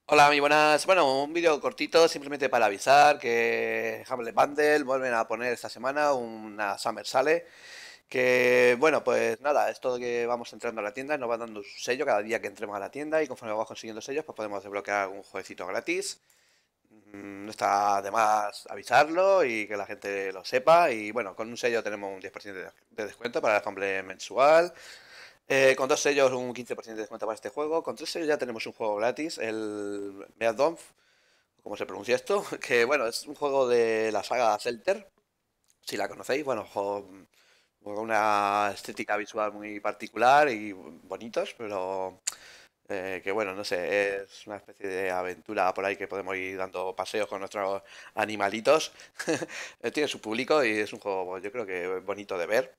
Hola, muy buenas. Bueno, un vídeo cortito simplemente para avisar que Humble Bundle vuelven a poner esta semana una Summer Sale. Que bueno, pues nada, es todo que vamos entrando a la tienda, nos va dando su sello cada día que entremos a la tienda y conforme vamos consiguiendo sellos, pues podemos desbloquear algún jueguecito gratis. No está de más avisarlo y que la gente lo sepa. Y bueno, con un sello tenemos un 10% de descuento para el Humble mensual. Con dos sellos un 15% de descuento para este juego. Con tres sellos ya tenemos un juego gratis, el Meadonf, ¿cómo se pronuncia esto? Que bueno, es un juego de la saga Zelter, si la conocéis. Bueno, juego con una estética visual muy particular y bonitos, pero que bueno, no sé, es una especie de aventura por ahí que podemos ir dando paseos con nuestros animalitos. Tiene su público y es un juego, yo creo que bonito de ver.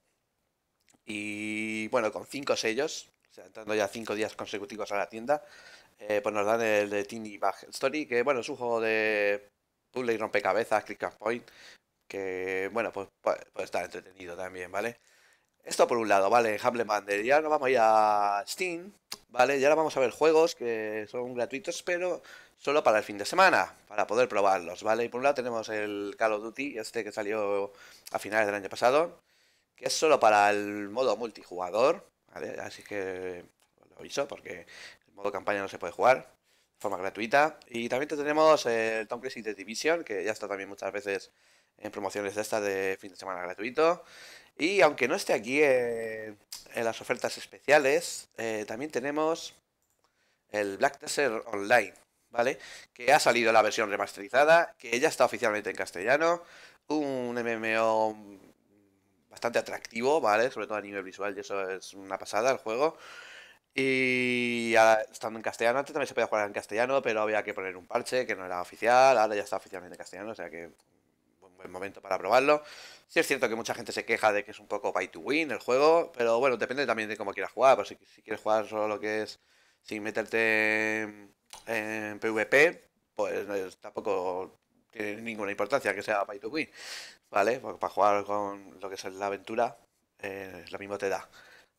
Y bueno, con cinco sellos, o sea, entrando ya 5 días consecutivos a la tienda, pues nos dan el de Teeny Bag Story, que bueno, es un juego de puzzle y rompecabezas, click and point, que bueno, pues puede estar entretenido también, ¿vale? Esto por un lado, ¿vale? Humble Bundle. Ya nos vamos a ir a Steam, ¿vale? Y ahora vamos a ver juegos que son gratuitos, pero solo para el fin de semana, para poder probarlos, ¿vale? Y por un lado tenemos el Call of Duty, este que salió a finales del año pasado, que es solo para el modo multijugador, ¿vale? Así que lo aviso porque el modo campaña no se puede jugar de forma gratuita. Y también tenemos el Tom Clancy The Division, que ya está también muchas veces en promociones de estas de fin de semana gratuito. Y aunque no esté aquí en las ofertas especiales, también tenemos el Black Desert Online, ¿vale? Que ha salido la versión remasterizada, que ya está oficialmente en castellano, un MMO bastante atractivo, ¿vale? Sobre todo a nivel visual, y eso es una pasada el juego. Y ahora, estando en castellano, antes también se podía jugar en castellano, pero había que poner un parche que no era oficial, ahora ya está oficialmente en castellano, o sea que un buen momento para probarlo. Sí es cierto que mucha gente se queja de que es un poco pay to win el juego, pero bueno, depende también de cómo quieras jugar, pues si quieres jugar solo lo que es sin meterte en PvP, pues tampoco tiene ninguna importancia que sea pay to win, ¿vale? Porque para jugar con lo que es la aventura, lo mismo te da.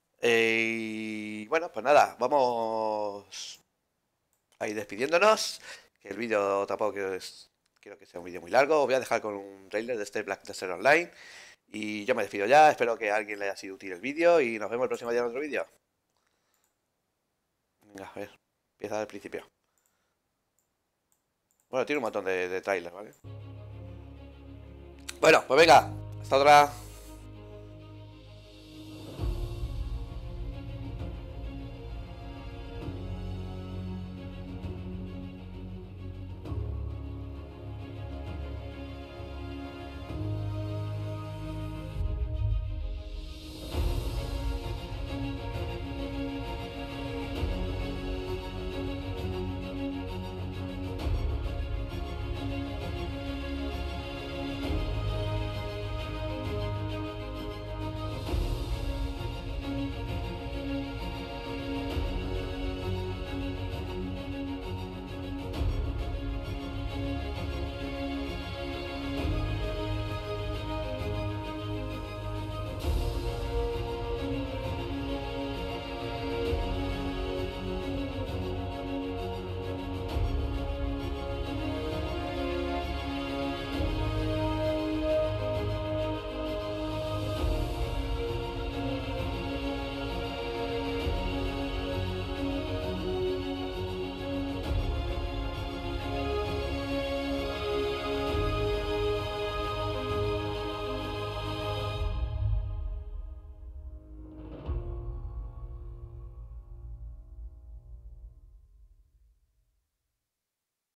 Y bueno, pues nada, vamos a ir despidiéndonos. Que el vídeo tampoco quiero que sea un vídeo muy largo. Os voy a dejar con un trailer de este Black Desert Online. Y yo me despido ya. Espero que a alguien le haya sido útil el vídeo. Y nos vemos el próximo día en otro vídeo. Venga, a ver. Empieza del principio. Bueno, tiene un montón de trailers, ¿vale? Bueno, pues venga. Hasta otra.